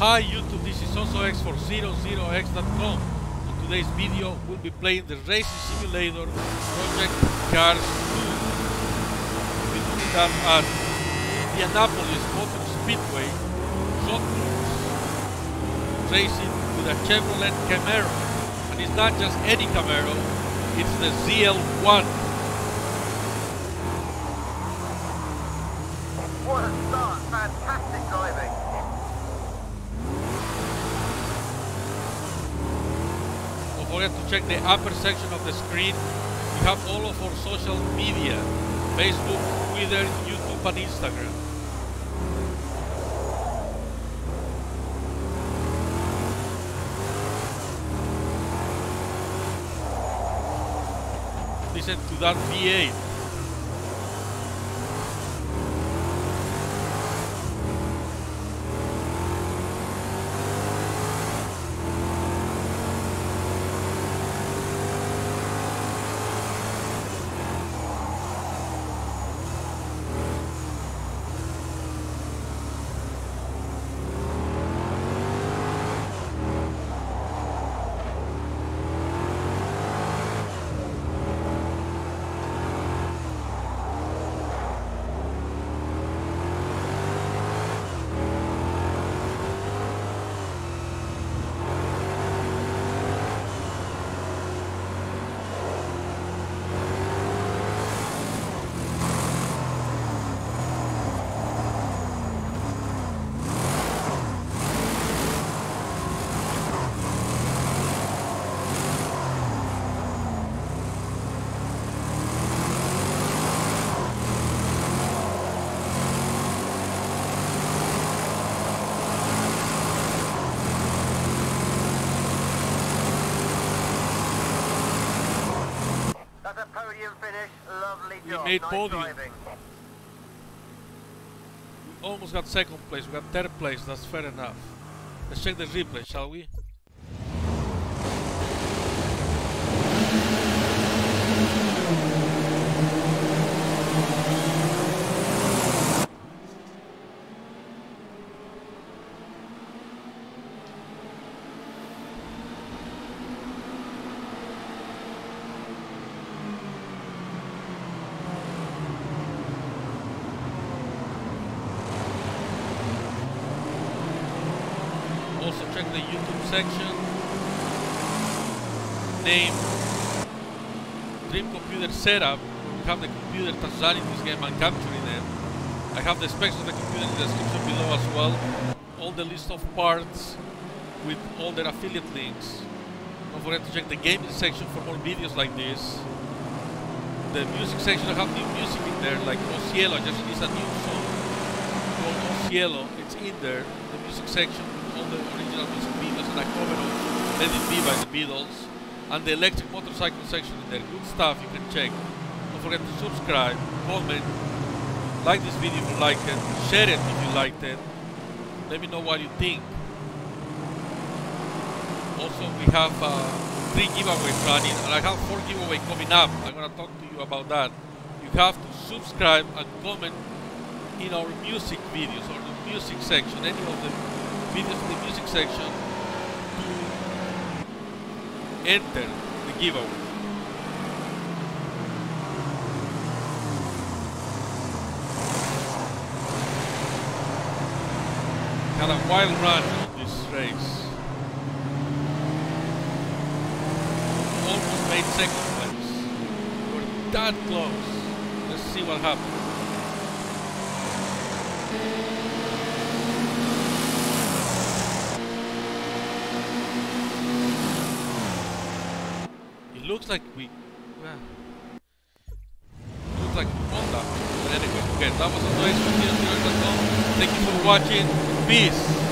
Hi YouTube, this is OsoX for00x.com. In today's video, we'll be playing the racing simulator Project Cars 2. We'll be doing that at Indianapolis Motor Speedway, Hot Wheels, racing with a Chevrolet Camaro. And it's not just any Camaro, it's the ZL1. What a start! Fantastic driving! Don't forget to check the upper section of the screen. We have all of our social media: Facebook, Twitter, YouTube and Instagram. Listen to that V8. That's a podium finish. Lovely We job. made Nice podium. driving. We almost got second place, we got third place, that's fair enough. Let's check the replay, shall we? Also check the YouTube section. Name Dream Computer Setup. We have the computer that's running this game and capturing it. I have the specs of the computer in the description below as well. All the list of parts with all their affiliate links. Don't forget to check the gaming section for more videos like this. The music section, I have new music in there, like Ocielo. I just released a new song called Ocielo. It's in there, the music section. All the original music videos and a cover of Let It Be by the Beatles, and the electric motorcycle section in there. Good stuff, you can check. Don't forget to subscribe, comment, like this video if you liked it, share it if you liked it. Let me know what you think. Also, we have 3 giveaways running, and I have 4 giveaways coming up. I'm gonna talk to you about that. You have to subscribe and comment in our music videos or the music section, any of the videos in the music section, to enter the giveaway. Had a wild run on this race. Almost made second place. We're that close. Let's see what happens. It looks like we, well, looks like we won that. But anyway, okay, that was OsoX for00x.com. Thank you for watching. Peace.